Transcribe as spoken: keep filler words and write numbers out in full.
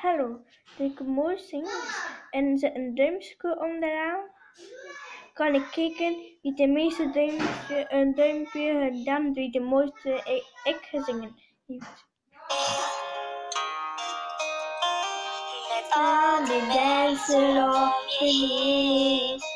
Hallo, de mooi zingt en ze een duimpje onderaan, kan ik kijken wie de meeste duimpje, een duimpje gedaan wie de mooiste ik, ik gezingen heeft. Met al die mensen om je heen,